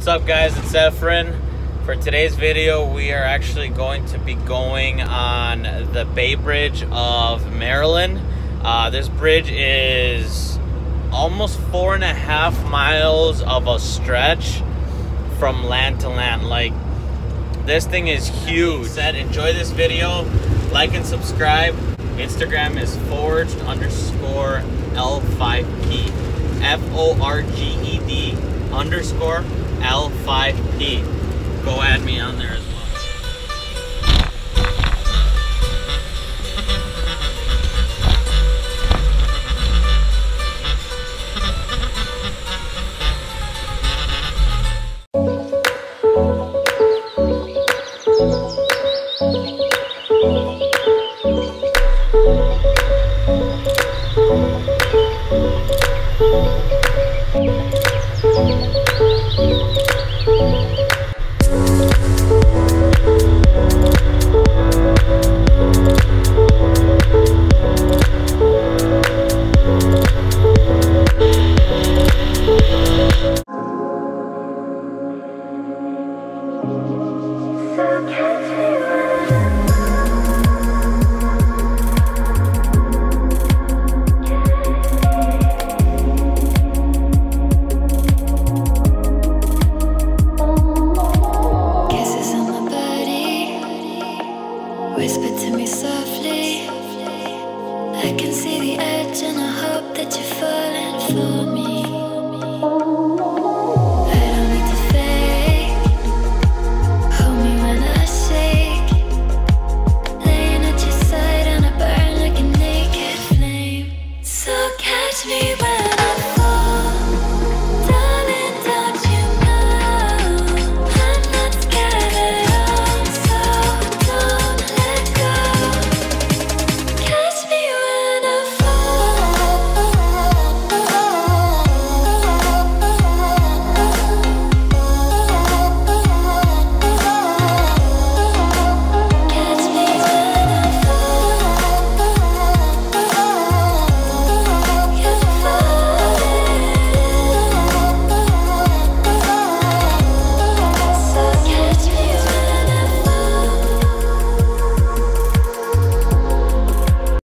What's up, guys? It's Efren. For today's video, we are actually going to be going on the Bay Bridge of Maryland. This bridge is almost 4.5 miles of a stretch from land to land. Like, this thing is huge. Enjoy this video, like and subscribe. Instagram is forged_L5P. FORGED_L5P. Go add me on there as well.